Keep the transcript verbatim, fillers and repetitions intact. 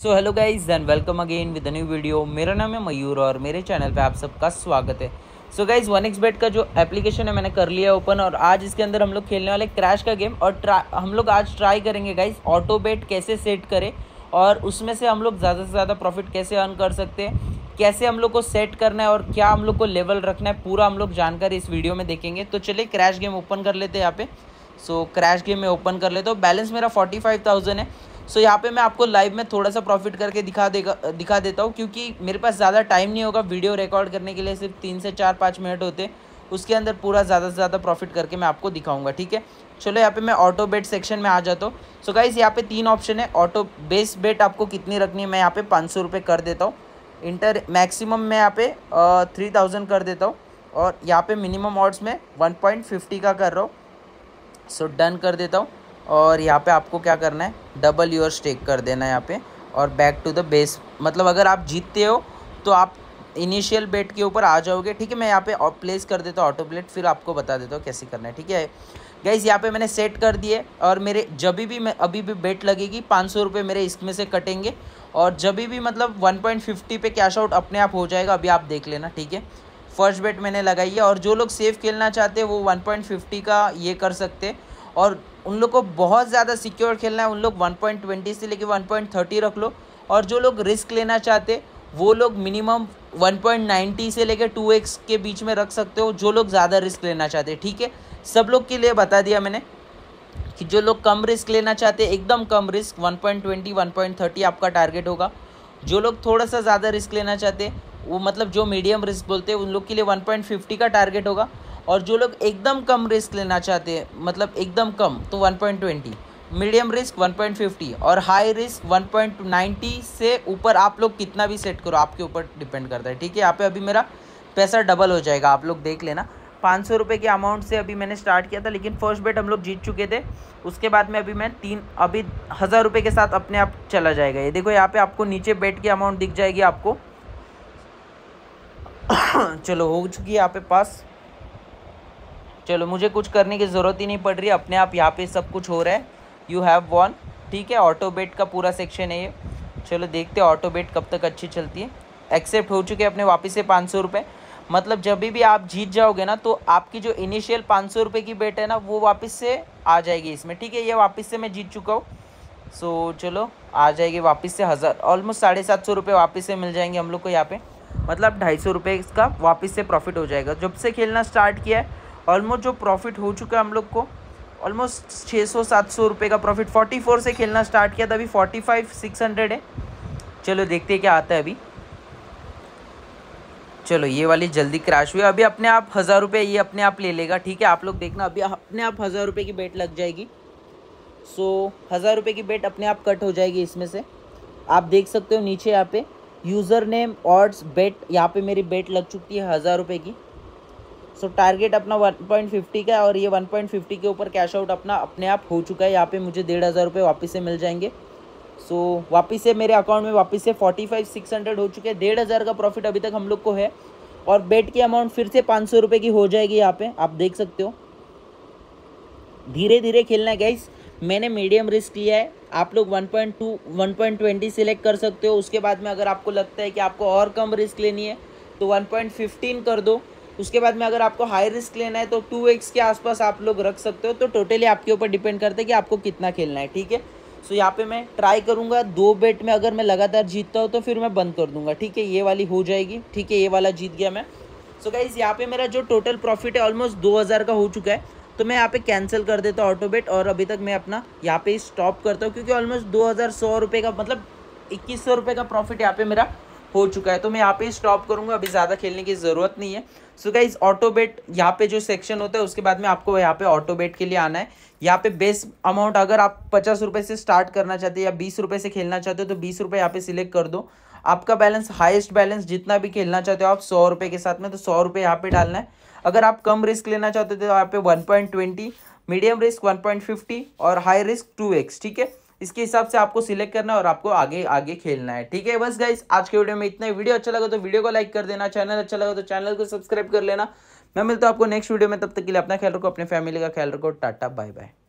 So hello guys and welcome again with new video. मेरा नाम है मयूर और मेरे चैनल पे आप सबका स्वागत है। So guys one X bet का जो एप्लीकेशन है मैंने कर लिया ओपन और आज इसके अंदर हम लोग खेलने वाले क्रैश का गेम और हम लोग आज ट्राई करेंगे गाइज ऑटो बेट कैसे सेट करें और उसमें से हम लोग ज़्यादा से ज़्यादा प्रॉफिट कैसे अर्न कर सकते हैं, कैसे हम लोग को सेट करना है और क्या हम लोग को लेवल रखना है, पूरा हम लोग जानकारी इस वीडियो में देखेंगे। तो चलिए क्रैश गेम ओपन कर लेते हैं यहाँ पे। सो क्रैश गेम में ओपन कर लेते हो। बैलेंस मेरा फोर्टी फाइव थाउजेंड है। सो so, यहाँ पे मैं आपको लाइव में थोड़ा सा प्रॉफिट करके दिखा देगा दिखा देता हूँ क्योंकि मेरे पास ज़्यादा टाइम नहीं होगा। वीडियो रिकॉर्ड करने के लिए सिर्फ तीन से चार पाँच मिनट होते, उसके अंदर पूरा ज़्यादा से ज़्यादा प्रॉफिट करके मैं आपको दिखाऊंगा। ठीक है, चलो यहाँ पे मैं ऑटो बेट सेक्शन में आ जाता हूँ। सो गाइस यहाँ पे तीन ऑप्शन है। ऑटो बेस बेट आपको कितनी रखनी है, मैं यहाँ पे पाँच सौ रुपये कर देता हूँ। इंटर मैक्सिमम मैं यहाँ पे थ्री थाउजेंड कर देता हूँ और यहाँ पे मिनिमम ऑड्स में वन पॉइंट फिफ्टी का कर रहा हूँ। सो डन कर देता हूँ और यहाँ पे आपको क्या करना है, डबल योर स्टेक कर देना है यहाँ पे और बैक टू द बेस। मतलब अगर आप जीतते हो तो आप इनिशियल बेट के ऊपर आ जाओगे। ठीक है, मैं यहाँ पे प्लेस कर देता हूँ ऑटो बेट, फिर आपको बता देता हूँ कैसे करना है। ठीक है गाइस, यहाँ पे मैंने सेट कर दिए और मेरे जब भी मैं अभी भी बेट लगेगी पाँच सौ रुपये मेरे इसमें से कटेंगे और जब भी मतलब वन पॉइंट फिफ्टी पे कैश आउट अपने आप हो जाएगा। अभी आप देख लेना। ठीक है, फर्स्ट बेट मैंने लगाई है और जो लोग सेफ खेलना चाहते हैं वो वन पॉइंट फिफ्टी का ये कर सकते हैं और उन लोग को बहुत ज़्यादा सिक्योर खेलना है उन लोग वन पॉइंट ट्वेंटी से लेके वन पॉइंट थर्टी रख लो और जो लोग रिस्क लेना चाहते वो लोग मिनिमम वन पॉइंट नाइंटी से लेके टू एक्स के बीच में रख सकते हो, जो लोग ज़्यादा रिस्क लेना चाहते हैं। ठीक है, सब लोग के लिए बता दिया मैंने कि जो लोग कम रिस्क लेना चाहते हैं एकदम कम risk one point twenty one point thirty आपका टारगेट होगा। जो लोग थोड़ा सा ज़्यादा रिस्क लेना चाहते हैं वो मतलब जो मीडियम रिस्क बोलते हैं उन लोग के लिए वन पॉइंट फिफ्टी का टारगेट होगा और जो लोग एकदम कम रिस्क लेना चाहते हैं मतलब एकदम कम तो one point twenty, medium risk one point fifty और high risk one point ninety से ऊपर आप लोग कितना भी सेट करो आपके ऊपर डिपेंड करता है। ठीक है, यहाँ पे अभी मेरा पैसा डबल हो जाएगा, आप लोग देख लेना। पाँच सौ रुपये के अमाउंट से अभी मैंने स्टार्ट किया था लेकिन फर्स्ट बेट हम लोग जीत चुके थे। उसके बाद में अभी मैं तीन अभी हज़ार रुपये के साथ अपने आप चला जाएगा। ये देखो यहाँ पे आपको नीचे बेट की अमाउंट दिख जाएगी आपको। चलो हो चुकी है यहाँ पे पास। चलो मुझे कुछ करने की ज़रूरत ही नहीं पड़ रही, अपने आप यहाँ पे सब कुछ हो रहा है। You have one. ठीक है, ऑटो बेट का पूरा सेक्शन है ये। चलो देखते हैं ऑटो बेट कब तक अच्छी चलती है। एक्सेप्ट हो चुके हैं अपने वापस से पाँच सौ रुपये। मतलब जब भी आप जीत जाओगे ना तो आपकी जो इनिशियल पाँच सौ रुपये की बेट है ना वो वापस से आ जाएगी इसमें। ठीक है, ये वापस से मैं जीत चुका हूँ। सो चलो आ जाएगी वापस से हज़ार, ऑलमोस्ट साढ़े सात सौ रुपये वापस से मिल जाएंगे हम लोग को यहाँ पे। मतलब ढाई सौ रुपये इसका वापस से प्रॉफिट हो जाएगा। जब से खेलना स्टार्ट किया है ऑलमोस्ट जो प्रॉफिट हो चुका है हम लोग को ऑलमोस्ट छः सौ सात सौ रुपये का प्रॉफिट। फोर्टी फोर से खेलना स्टार्ट किया था, अभी फोर्टी फाइव सिक्स हंड्रेड है। चलो देखते हैं क्या आता है अभी। चलो ये वाली जल्दी क्रैश हुई, अभी अपने आप हज़ार रुपये ये अपने आप ले लेगा। ठीक है, आप लोग देखना अभी अपने आप हज़ार रुपये की बेट लग जाएगी। सो हज़ार रुपये की बेट अपने आप कट हो जाएगी इसमें से। आप देख सकते हो नीचे यहाँ पे यूज़र नेम ऑड्स बेट, यहाँ पे मेरी बेट लग चुकी है हज़ार रुपये की। सो so, टारगेट अपना वन पॉइंट फिफ्टी का है और ये वन पॉइंट फिफ्टी के ऊपर कैश आउट अपना अपने आप हो चुका है। यहाँ पे मुझे डेढ़ हज़ार रुपये वापस से मिल जाएंगे। सो so, वापस से मेरे अकाउंट में वापस से फोर्टी फाइव सिक्स हंड्रेड हो चुके हैं। डेढ़ हज़ार का प्रॉफिट अभी तक हम लोग को है और बेट की अमाउंट फिर से पाँच सौ रुपये की हो जाएगी। यहाँ पे आप देख सकते हो धीरे धीरे खेलना है गाइस। मैंने मीडियम रिस्क लिया है, आप लोग one point two one point twenty select कर सकते हो। उसके बाद में अगर आपको लगता है कि आपको और कम रिस्क लेनी है तो वन पॉइंट फिफ्टीन कर दो। उसके बाद में अगर आपको हाई रिस्क लेना है तो टू एक्स के आसपास आप लोग रख सकते हो। तो टोटली आपके ऊपर डिपेंड करता है कि आपको कितना खेलना है। ठीक है, सो यहाँ पे मैं ट्राई करूँगा दो बेट में अगर मैं लगातार जीतता हूँ तो फिर मैं बंद कर दूंगा। ठीक है, ये वाली हो जाएगी। ठीक है, ये वाला जीत गया मैं। सो गाइस यहाँ पे मेरा जो टोटल प्रॉफिट है ऑलमोस्ट दो हज़ार का हो चुका है। तो मैं यहाँ पे कैंसिल कर देता हूँ ऑटो बेट और अभी तक मैं अपना यहाँ पे स्टॉप करता हूँ क्योंकि ऑलमोस्ट दो हज़ार सौ रुपये का मतलब इक्कीस सौ रुपये का प्रॉफिट यहाँ पे मेरा हो चुका है। तो मैं यहाँ पे स्टॉप करूँगा, अभी ज़्यादा खेलने की ज़रूरत नहीं है। सो गाइस ऑटो बेट यहाँ पे जो सेक्शन होता है उसके बाद में आपको यहाँ पे ऑटो बेट के लिए आना है। यहाँ पे बेस अमाउंट अगर आप पचास रुपये से स्टार्ट करना चाहते हैं या बीस रुपये से खेलना चाहते हो तो बीस रुपये यहाँ पे सिलेक्ट कर दो। आपका बैलेंस हाईएस्ट बैलेंस जितना भी खेलना चाहते हो आप सौ रुपये के साथ में तो सौ रुपये यहाँ पे डालना है। अगर आप कम रिस्क लेना चाहते हो तो यहाँ पे one point twenty, medium risk one point fifty और हाई रिस्क टू एक्स। ठीक है, इसके हिसाब से आपको सिलेक्ट करना है और आपको आगे आगे खेलना है। ठीक है, बस गाइस आज के वीडियो में इतना ही। वीडियो अच्छा लगा तो वीडियो को लाइक कर देना, चैनल अच्छा लगा तो चैनल को सब्सक्राइब कर लेना। मैं मिलता हूँ आपको नेक्स्ट वीडियो में, तब तक के लिए अपना ख्याल रखो, अपने फैमिली का ख्याल रखो। Tata bye bye.